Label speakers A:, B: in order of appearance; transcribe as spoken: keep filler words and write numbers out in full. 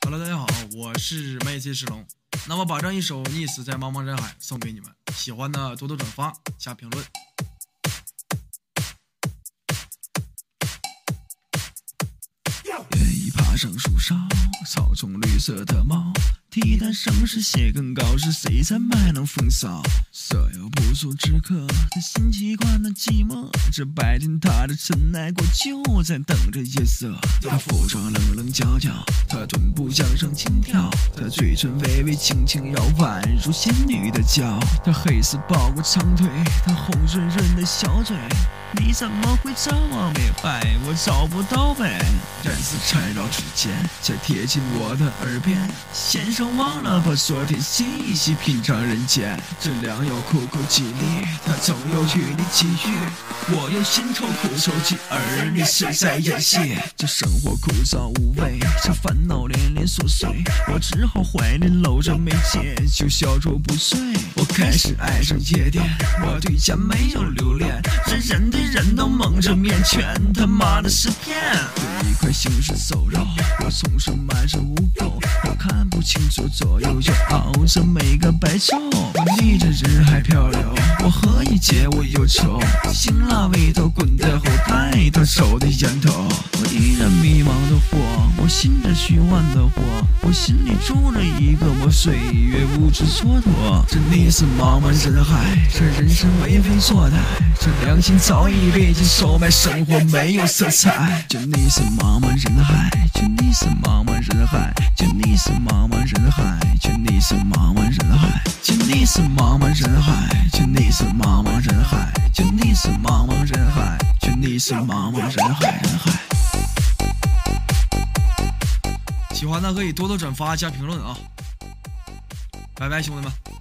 A: Hello， 大家好，我是麦气石龙。那么把这一首《溺死在茫茫人海》送给你们，喜欢的多多转发加评论。
B: 愿意爬上树梢，草丛绿色的毛，提弹声势写更高，是谁在卖弄风骚？所有不速之客，他心习惯了寂寞，这白天他的尘埃过就在等着夜色。他服装棱棱角角，他臀部向上轻跳，他嘴唇微微轻轻摇，宛如仙女的娇。他黑丝包裹长腿，他红润润的小嘴，你怎么会这么美白？我找不到呗。染丝缠绕指尖，才贴近我的耳边。先生忘了把昨天细细品尝人间，这良药苦苦激励，他总有与你际遇，我又心头苦愁记，而你是在演戏。这生活枯燥无味，这烦恼连连琐碎，我只好怀里搂着眉间，就笑逐不睡。我开始爱上夜店，我对家没有留恋，这人对人都蒙着面，全他妈的是骗。对一块行尸走肉，我总是瞒着污垢，我看不清楚左右，就熬着每个白昼。我逆着人海漂流，我何以解我忧愁？辛辣味道滚在后台，他抽的烟头。我依然迷茫的活，我信着虚幻的活，我心里住着一个我，岁月无知蹉跎。这溺死茫茫人海，这人生为非作歹，这良心早已被尽收买，生活没有色彩。就溺死茫茫人海，就溺死茫茫人海，就溺死茫茫人海，就溺死茫茫人海，就溺死茫茫人海，就溺死茫茫人海，就溺死茫茫人海，就溺死茫茫人海人海。
A: 喜欢的可以多多转发加评论啊！拜拜，兄弟们。